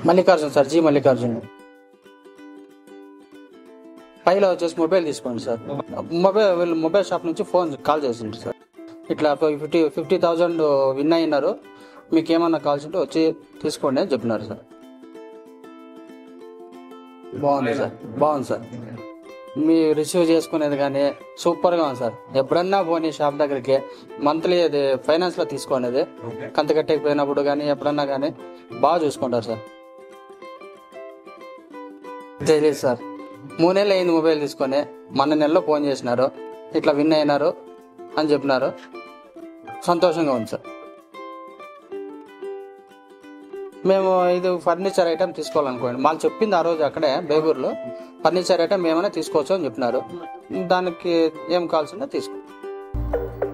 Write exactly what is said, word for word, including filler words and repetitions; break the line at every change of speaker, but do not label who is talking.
Mallikarjun sir, G Mallikarjun. పైలో వచ్చేసి mobile తీసుకోండి సార్. మొబైల్ వీళ్ళు మొబైల్ షాప్ నుంచి ఫోన్ కాల్ చేసిండ్రు సార్. ఇట్లా ఫిఫ్టీ ఫిఫ్టీ థౌజండ్ విన్ అయినారు, మీకు ఏమన్నా కాల్స్ ఉంటే వచ్చి తీసుకోండి అని చెప్పినారు సార్. బాగుంది సార్, బాగుంది సార్. మీ రిసీవ్ చేసుకునేది కానీ సూపర్గా ఉంది సార్. ఎప్పుడన్నా పోనీ షాప్ దగ్గరికి మంత్లీ అది ఫైనాన్స్లో తీసుకోండి, కంత కట్టకపోయినప్పుడు కానీ ఎప్పుడన్నా కానీ బాగా చూసుకుంటారు సార్. తెలియదు సార్, మూడు నెలలు అయింది మొబైల్ తీసుకొని. మొన్న నెలలో ఫోన్ చేసినారు, ఇట్లా విన్ అయినారు అని చెప్పినారు. సంతోషంగా ఉంది సార్. మేము ఇది ఫర్నిచర్ ఐటమ్ తీసుకోవాలనుకోండి, వాళ్ళు చెప్పింది ఆ రోజు అక్కడే బేగూరులో ఫర్నిచర్ ఐటమ్ ఏమైనా తీసుకోవచ్చు అని చెప్పినారు. దానికి ఏం కావాల్సిందో తీసుకో.